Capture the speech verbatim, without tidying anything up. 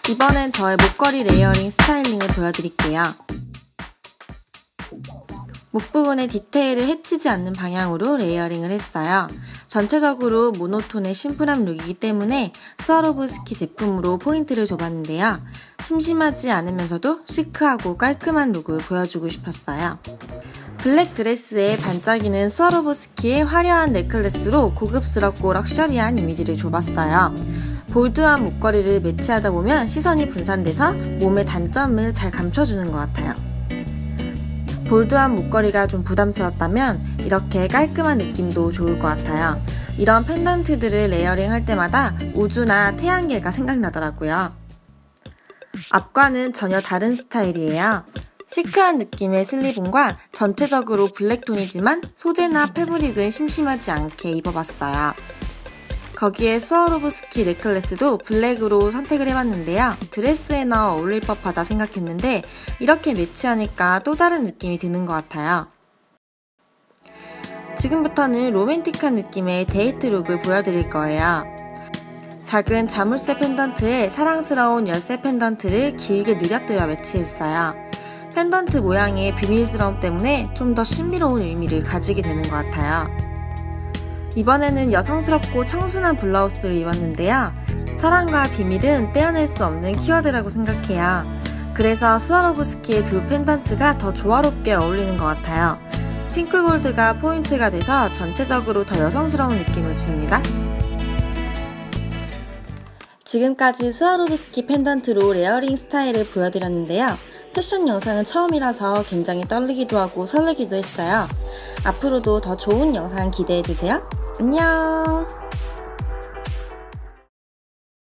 이번엔 저의 목걸이 레이어링 스타일링을 보여드릴게요. 목 부분의 디테일을 해치지 않는 방향으로 레이어링을 했어요. 전체적으로 모노톤의 심플한 룩이기 때문에 스와로브스키 제품으로 포인트를 줘봤는데요. 심심하지 않으면서도 시크하고 깔끔한 룩을 보여주고 싶었어요. 블랙 드레스에 반짝이는 스와로브스키의 화려한 넥클래스로 고급스럽고 럭셔리한 이미지를 줘봤어요. 볼드한 목걸이를 매치하다 보면 시선이 분산돼서 몸의 단점을 잘 감춰주는 것 같아요. 볼드한 목걸이가 좀 부담스럽다면 이렇게 깔끔한 느낌도 좋을 것 같아요. 이런 펜던트들을 레이어링 할 때마다 우주나 태양계가 생각나더라고요. 앞과는 전혀 다른 스타일이에요. 시크한 느낌의 슬리븐과 전체적으로 블랙톤이지만 소재나 패브릭은 심심하지 않게 입어봤어요. 거기에 스와로브스키 넥클래스도 블랙으로 선택을 해봤는데요. 드레스에 넣어 어울릴 법하다 생각했는데 이렇게 매치하니까 또 다른 느낌이 드는 것 같아요. 지금부터는 로맨틱한 느낌의 데이트 룩을 보여드릴 거예요. 작은 자물쇠 펜던트에 사랑스러운 열쇠 펜던트를 길게 늘어뜨려 매치했어요. 펜던트 모양의 비밀스러움 때문에 좀 더 신비로운 의미를 가지게 되는 것 같아요. 이번에는 여성스럽고 청순한 블라우스를 입었는데요. 사랑과 비밀은 떼어낼 수 없는 키워드라고 생각해요. 그래서 스와로브스키의 두 펜던트가 더 조화롭게 어울리는 것 같아요. 핑크 골드가 포인트가 돼서 전체적으로 더 여성스러운 느낌을 줍니다. 지금까지 스와로브스키 펜던트로 레이어링 스타일을 보여드렸는데요. 패션 영상은 처음이라서 굉장히 떨리기도 하고 설레기도 했어요. 앞으로도 더 좋은 영상 기대해주세요. 안녕!